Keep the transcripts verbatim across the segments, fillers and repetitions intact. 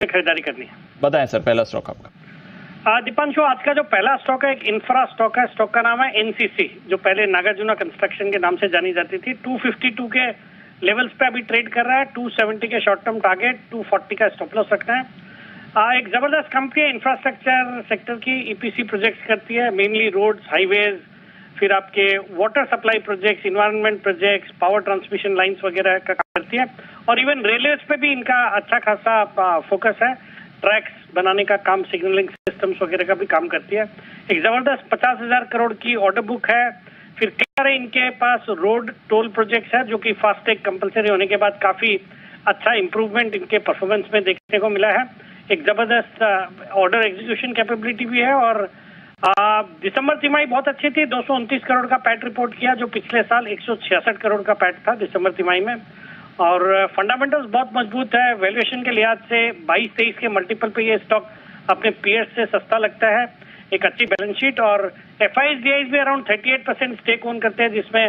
खरीदारी करनी है। बताएं सर, पहला स्टॉक आपका। दीपांशु, आज का जो पहला स्टॉक है एक इंफ्रा स्टॉक है। स्टॉक का नाम है एनसीसी, जो पहले नागार्जुना कंस्ट्रक्शन के नाम से जानी जाती थी। दो सौ बावन के लेवल्स पे अभी ट्रेड कर रहा है। दो सौ सत्तर के शॉर्ट टर्म टारगेट, दो सौ चालीस का स्टॉप लॉस रखना है। आ, एक जबरदस्त कंपनी है, इंफ्रास्ट्रक्चर सेक्टर की ईपीसी प्रोजेक्ट्स करती है, मेनली रोड्स, हाईवेज, फिर आपके water supply projects, environment projects, power transmission lines वगैरह का काम करती है। और इवन रेलवेज पे भी इनका अच्छा खासा फोकस है। ट्रैक्स बनाने का काम, सिग्नलिंग सिस्टम्स वगैरह का भी काम करती है। एक जबरदस्त पचास हजार करोड़ की ऑर्डर बुक है। फिर क्या इनके पास रोड टोल प्रोजेक्ट्स है, जो कि फास्टैग कंपलसरी होने के बाद काफी अच्छा इंप्रूवमेंट इनके परफॉर्मेंस में देखने को मिला है। एक जबरदस्त ऑर्डर एग्जीक्यूशन कैपेबिलिटी भी है। और आ, दिसंबर तिमाही बहुत अच्छी थी, दो सौ उनतीस करोड़ का पैट रिपोर्ट किया, जो पिछले साल एक सौ छियासठ करोड़ का पैट था दिसंबर तिमाही में। और फंडामेंटल्स बहुत मजबूत है। वैल्यूएशन के लिहाज से बाईस तेईस के मल्टीपल पे ये स्टॉक अपने पीएस से सस्ता लगता है। एक अच्छी बैलेंस शीट और एफआईएस डीआईएस भी अराउंड अड़तीस परसेंट स्टेक ओन करते हैं, जिसमें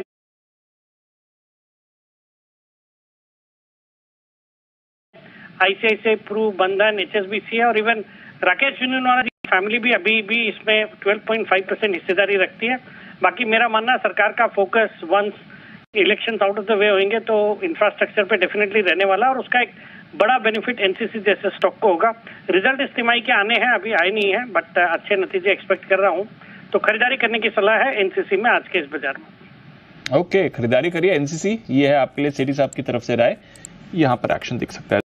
आईसीआईसीआई प्रू, बंधन, एचएसबीसी है। और इवन राकेश झुनझुनवाला जी की फैमिली भी अभी भी इसमें बारह पॉइंट पाँच परसेंट हिस्सेदारी रखती है। बाकी मेरा मानना है सरकार का focus once elections out of the way होंगे तो इंफ्रास्ट्रक्चर पे डेफिनेटली रहने वाला, और उसका एक बड़ा बेनिफिट एनसीसी जैसे स्टॉक को होगा। रिजल्ट इस तिमाही के आने हैं, अभी आए नहीं है, बट अच्छे नतीजे एक्सपेक्ट कर रहा हूं, तो खरीदारी करने की सलाह है एनसीसी में आज के इस बाजार में। ओके, खरीदारी करिए एनसीसी, ये है आपके लिए सेठी साहब की तरफ से राय। यहाँ पर एक्शन दिख सकता है।